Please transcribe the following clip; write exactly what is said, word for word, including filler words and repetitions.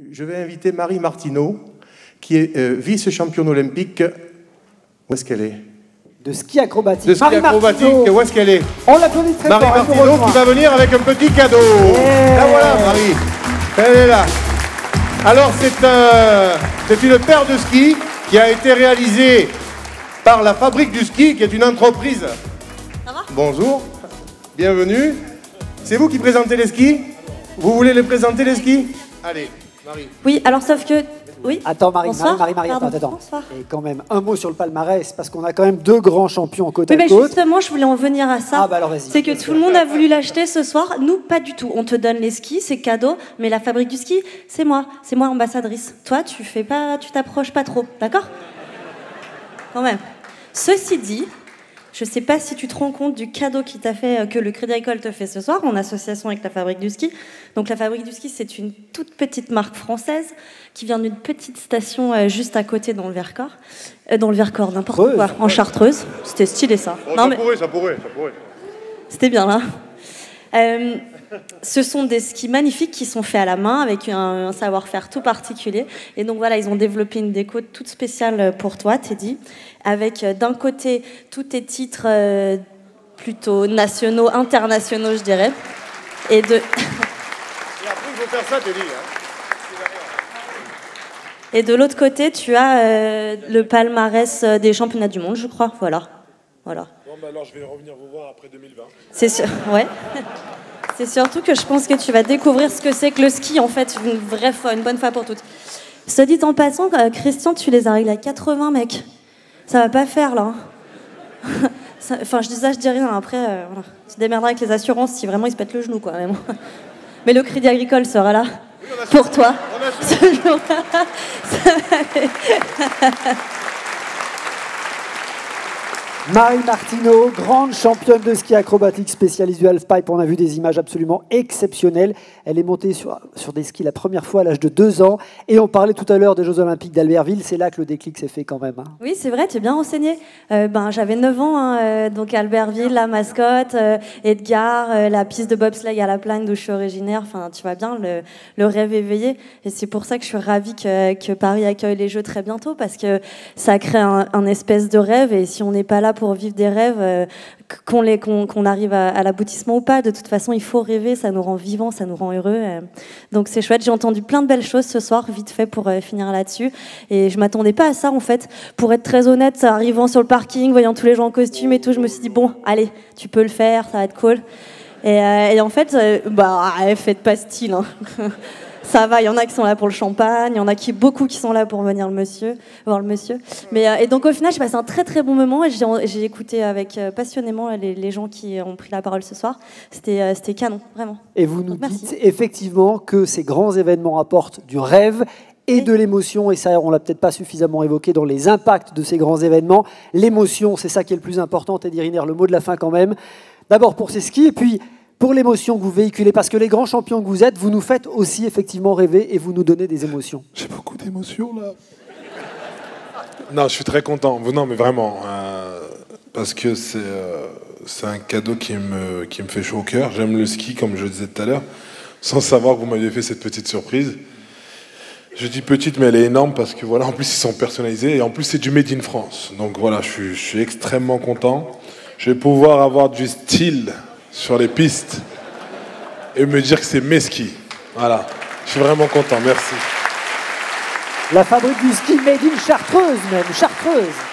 Je vais inviter Marie Martineau, qui est euh, vice-championne olympique. Où est-ce qu'elle est? De ski acrobatique. De ski Marie acrobatique, Martineau. où est-ce qu'elle est? On l'applaudit très Marie fort. Martineau qui va venir avec un petit cadeau. Yeah. La voilà, Marie. Elle est là. Alors, c'est euh, c'est une paire de skis qui a été réalisée par la Fabrique du Ski, qui est une entreprise. Ça va? Bonjour, bienvenue. C'est vous qui présentez les skis? Vous voulez les présenter, les skis? Allez, Marie. Oui, alors sauf que... Oui. Attends, Marie, Bonsoir. Marie, Marie, Pardon. attends, attends. Bonsoir. Et quand même, un mot sur le palmarès, parce qu'on a quand même deux grands champions côte Oui, à mais côte. justement, je voulais en venir à ça. Ah, bah alors vas-y. C'est que tout le monde a voulu l'acheter ce soir. Nous, pas du tout. On te donne les skis, c'est cadeau. Mais la Fabrique du Ski, c'est moi. C'est moi, ambassadrice. Toi, tu fais pas, tu t'approches pas trop. D'accord? Quand même. Ceci dit, je sais pas si tu te rends compte du cadeau qui t'a fait, que le Crédit Agricole te fait ce soir, en association avec la Fabrique du Ski. Donc la Fabrique du Ski, c'est une toute petite marque française qui vient d'une petite station euh, juste à côté dans le Vercors. Euh, dans le Vercors, n'importe Creuse. quoi. En Chartreuse. C'était stylé, ça. Oh, Non, ça mais pourrait, ça pourrait, ça pourrait. c'était bien, là. Euh, ce sont des skis magnifiques qui sont faits à la main avec un, un savoir-faire tout particulier. Et donc voilà, ils ont développé une déco toute spéciale pour toi, Teddy, avec euh, d'un côté tous tes titres euh, plutôt nationaux, internationaux, je dirais. Et de... Et après, il faut faire ça, Teddy. Hein. Et de l'autre côté, tu as euh, le palmarès des championnats du monde, je crois. Voilà. Voilà. Bon, bah alors je vais revenir vous voir après deux mille vingt. C'est sûr, ouais. C'est surtout que je pense que tu vas découvrir ce que c'est que le ski, en fait, une vraie fois, une bonne fois pour toutes. Cela dit en passant, euh, Christian, tu les as réglés à quatre-vingts, mec. Ça va pas faire, là. Ça, enfin, je dis ça, je dis rien. Après, euh, voilà. Tu te démerderas avec les assurances si vraiment ils se pètent le genou, quoi, même. Mais le Crédit Agricole sera là. Pour toi. Ce jour-là, ça va aller. Marie Martineau, grande championne de ski acrobatique spécialiste du halfpipe. On a vu des images absolument exceptionnelles. Elle est montée sur, sur des skis la première fois à l'âge de deux ans. Et on parlait tout à l'heure des Jeux Olympiques d'Albertville. C'est là que le déclic s'est fait quand même. Hein. Oui, c'est vrai, tu es bien renseigné. Euh, ben, j'avais neuf ans, hein, euh, donc Albertville, la mascotte, euh, Edgar, euh, la piste de bobsleigh à la Plagne d'où je suis originaire. Enfin, tu vois bien, le, le rêve éveillé. Et c'est pour ça que je suis ravie que, que Paris accueille les Jeux très bientôt, parce que ça crée un, un espèce de rêve. Et si on n'est pas là pour vivre des rêves, euh, qu'on, les, qu'on, qu'on arrive à, à l'aboutissement ou pas, de toute façon, il faut rêver, ça nous rend vivants, ça nous rend heureux. Euh. Donc c'est chouette, j'ai entendu plein de belles choses ce soir, vite fait pour euh, finir là-dessus. Et je m'attendais pas à ça, en fait. Pour être très honnête, arrivant sur le parking, voyant tous les gens en costume et tout, je me suis dit, bon, allez, tu peux le faire, ça va être cool. Et, euh, et en fait, euh, bah, faites pas style, hein. Ça va, il y en a qui sont là pour le champagne, il y en a qui, beaucoup qui sont là pour venir le monsieur, voir le monsieur. Mais, euh, et donc au final, j'ai passé un très très bon moment et j'ai, j'ai écouté avec euh, passionnément les, les gens qui ont pris la parole ce soir. C'était, euh, c'était canon, vraiment. Et vous nous donc, dites merci. effectivement que ces grands événements apportent du rêve et Oui. de l'émotion. Et ça, on l'a peut-être pas suffisamment évoqué dans les impacts de ces grands événements. L'émotion, c'est ça qui est le plus important. Teddy Riner, le mot de la fin quand même. D'abord pour ces skis et puis pour l'émotion que vous véhiculez, parce que les grands champions que vous êtes, vous nous faites aussi effectivement rêver et vous nous donnez des émotions. J'ai beaucoup d'émotions là. Non, je suis très content. Non, mais vraiment, euh, parce que c'est euh, c'est un cadeau qui me qui me fait chaud au cœur. J'aime le ski, comme je le disais tout à l'heure, sans savoir que vous m'aviez fait cette petite surprise. Je dis petite, mais elle est énorme parce que voilà, en plus ils sont personnalisés et en plus c'est du made in France. Donc voilà, je suis, je suis extrêmement content. Je vais pouvoir avoir du style sur les pistes et me dire que c'est mes skis. Voilà, je suis vraiment content, merci. La Fabrique du Ski made in Chartreuse même, Chartreuse.